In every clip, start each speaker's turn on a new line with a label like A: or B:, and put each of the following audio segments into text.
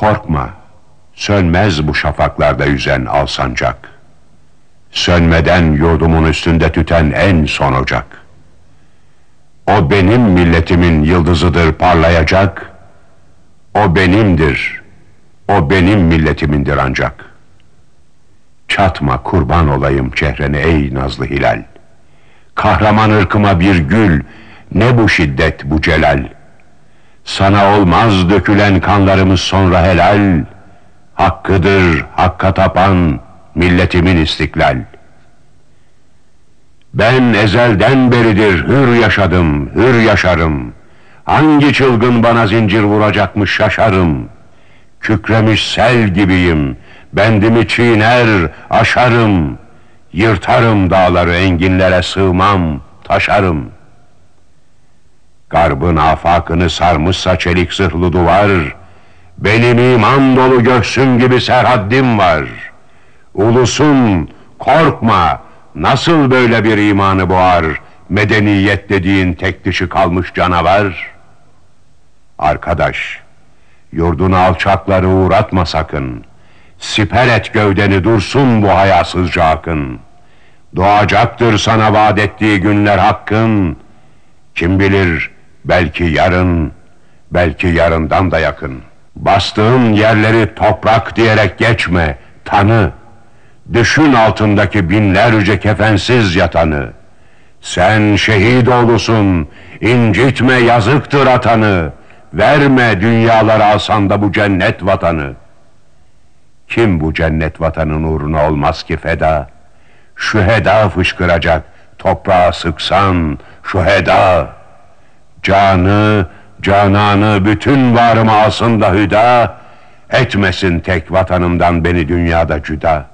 A: Korkma, sönmez bu şafaklarda yüzen al sancak. Sönmeden yurdumun üstünde tüten en son ocak. O benim milletimin yıldızıdır parlayacak. O benimdir, o benim milletimindir ancak. Çatma kurban olayım çehrene ey nazlı hilal. Kahraman ırkıma bir gül, ne bu şiddet bu celal. Sana olmaz dökülen kanlarımız sonra helal. Hakkıdır hakka tapan milletimin istiklal. Ben ezelden beridir hür yaşadım, hür yaşarım. Hangi çılgın bana zincir vuracakmış şaşarım. Kükremiş sel gibiyim, bendimi çiğner, aşarım. Yırtarım dağları, enginlere sığmam, taşarım. Garbın afakını sarmışsa çelik zırhlı duvar, benim iman dolu göksüm gibi serhaddim var. Ulusun, korkma, nasıl böyle bir imanı boğar, medeniyet dediğin tek dişi kalmış canavar? Arkadaş, yurdunu alçakları uğratma sakın. Siper et gövdeni, dursun bu hayasızca akın. Doğacaktır sana vaat ettiği günler hakkın. Kim bilir, belki yarın, belki yarından da yakın. Bastığın yerleri toprak diyerek geçme, tanı. Düşün altındaki binlerce kefensiz yatanı. Sen şehit oğlusun, incitme yazıktır atanı. Verme dünyalara alsan da bu cennet vatanı. Kim bu cennet vatanın uğruna olmaz ki feda? Şüheda fışkıracak, toprağa sıksan şüheda. Canı, cananı, bütün varımı alsın da hüda. Etmesin tek vatanımdan beni dünyada cüda.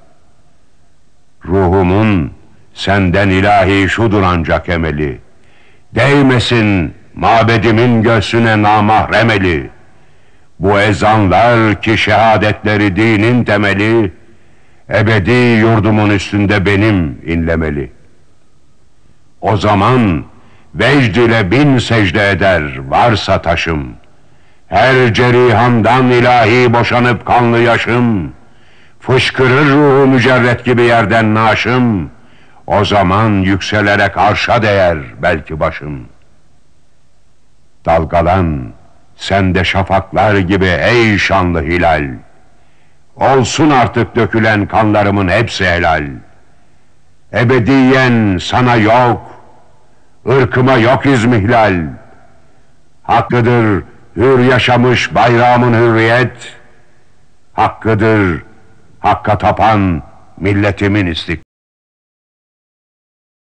A: Ruhumun senden ilahi şudur ancak emeli. Değmesin mabedimin göğsüne namahrem eli. Bu ezanlar ki şehadetleri dinin temeli, ebedi yurdumun üstünde benim inlemeli. O zaman vecd ile bin secde eder varsa taşım. Her cerihamdan ilahi boşanıp kanlı yaşım. Fışkırır ruhu mücerret gibi yerden naşım. O zaman yükselerek arşa değer belki başım. Dalgalan sen de şafaklar gibi ey şanlı hilal. Olsun artık dökülen kanlarımın hepsi helal. Ebediyen sana yok, ırkıma yok izmihlal. Hakkıdır hür yaşamış bayrağımın hürriyet. Hakkıdır hakka tapan milletimin istiklal.